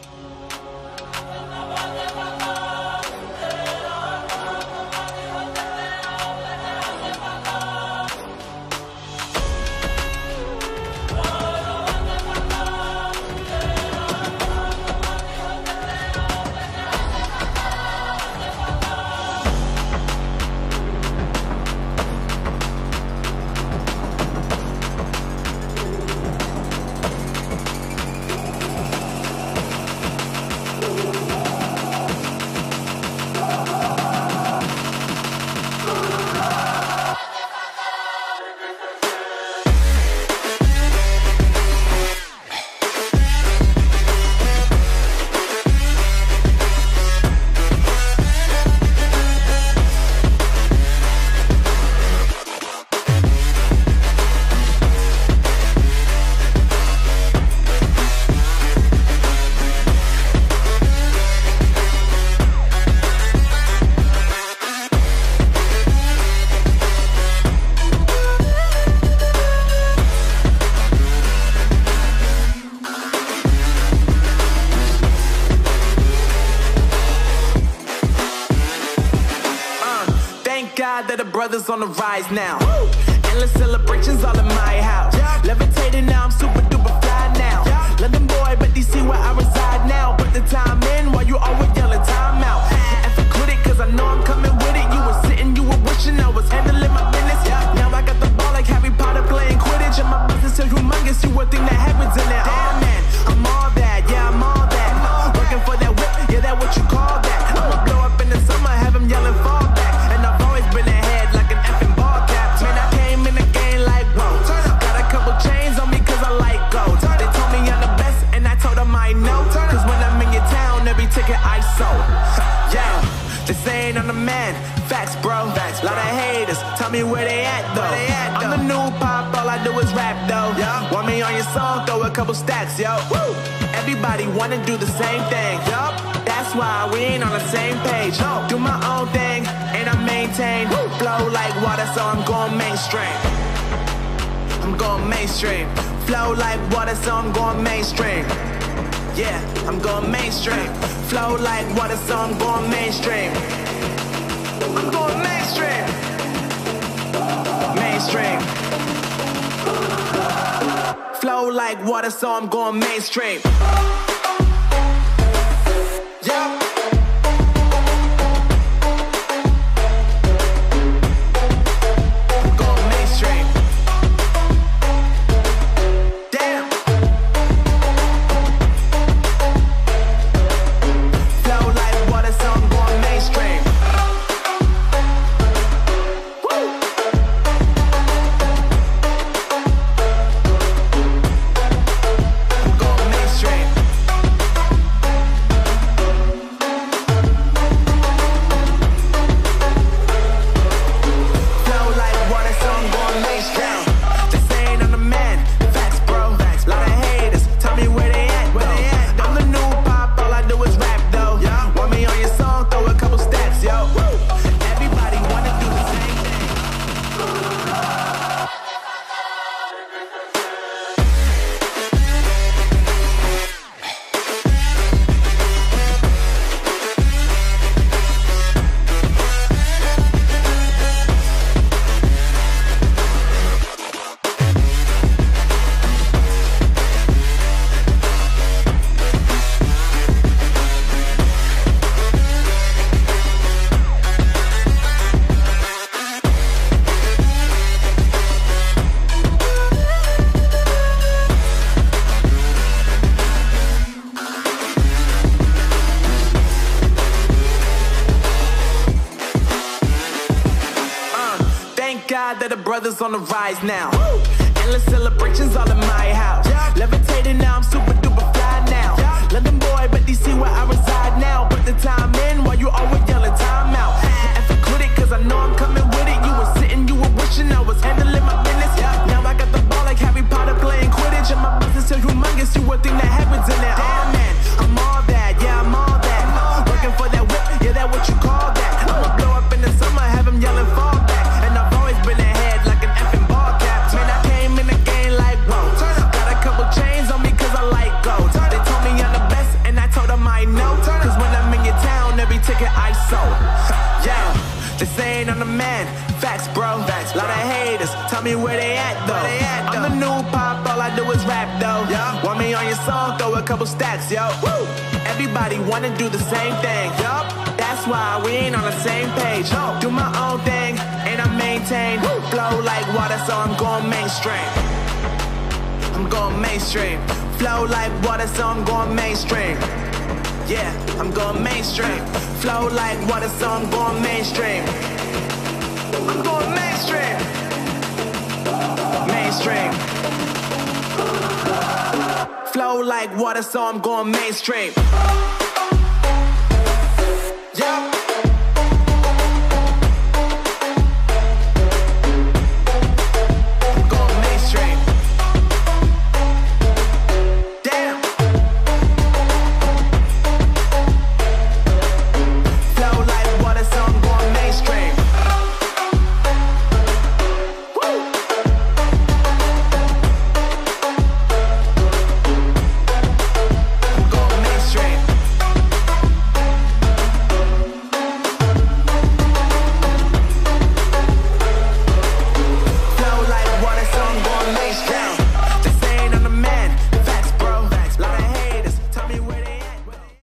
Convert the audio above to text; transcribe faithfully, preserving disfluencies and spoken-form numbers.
That the brothers on the rise now. Woo! Endless celebrations all in my house. Yeah. Levitating now, I'm super duper fly now. Yeah. London boy, but they see where I reside now. Put the time in while you always yelling time out. And for quit it, cause I know I'm coming with it. You were sitting, you were wishing I was handling my business. Yeah. Now I got the ball like Harry Potter playing Quidditch. And my business so humongous, you would think that happens in there. Oh man, I'm all that, yeah, I'm all that. Working for that whip, yeah, that what you call that. I'ma blow up in the summer, have them yelling fall back. Been ahead like an effing ball cap. Man, I came in the game like, whoa. Got a couple chains on me cause I like gold. They told me I'm the best and I told them I know. Cause when I'm in your town, every ticket I sold. Yeah, this ain't on the man. Facts, bro. Facts, lot of haters. Tell me where they at though. They at, I'm the new pop, all I do is rap though. Yeah. Want me on your song, throw a couple stacks, yo. Woo. Everybody wanna do the same thing. Yup. That's why we ain't on the same page. No. Do my own thing and I maintain. Woo. Flow like water, so I'm going mainstream. I'm going mainstream. Flow like water, so I'm going mainstream. Yeah, I'm going mainstream. Flow like water, so I'm going mainstream. I'm going mainstream. Mainstream. Flow like water, so I'm going mainstream. Yeah. That the brothers on the rise now. Woo! Endless celebrations all in my house. Yeah. Levitating now, I'm super duper fly now. Yeah. London boy, but they see where I reside now. Put the time in while you always yelling time out. And for quit it, cause I know I'm coming with it. You were sitting, you were wishing I was handling my business. Yeah. Now I got the ball like Harry Potter playing Quidditch. And my business so humongous, you would think that happens in there. Oh man, I'm all that, yeah, I'm all that. Working for that whip, yeah, that what you call that. I'ma blow up in the summer, have them yelling fall back. Been ahead like an effing ball cap. Man, I came in the game like, whoa. Got a couple chains on me cause I like ain't on the man. Facts, bro. Facts, lot of haters. Tell me where they at, though. Where they at, though? I'm the new pop, all I do is rap, though. Yeah. Want me on your song, throw a couple stacks, yo. Woo! Everybody wanna do the same thing, yup. That's why we ain't on the same page. No. Do my own thing, and I maintain. Woo. Flow like water, so I'm going mainstream. I'm going mainstream. Flow like water, so I'm going mainstream. Yeah, I'm going mainstream. Flow like water, so I'm going mainstream. I'm going mainstream. Mainstream. Flow like water, so I'm going mainstream. Yeah.